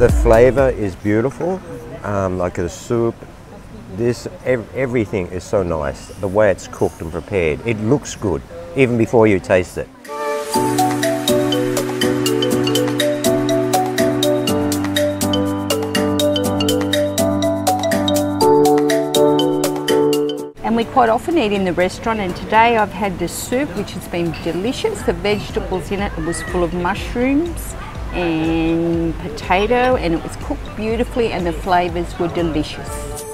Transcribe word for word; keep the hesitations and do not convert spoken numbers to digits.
the flavour is beautiful, um, like a soup. This, ev everything is so nice. The way it's cooked and prepared, it looks good, even before you taste it. And we quite often eat in the restaurant, and today I've had the soup, which has been delicious. The vegetables in it, it was full of mushrooms and potato, and it was cooked beautifully and the flavours were delicious.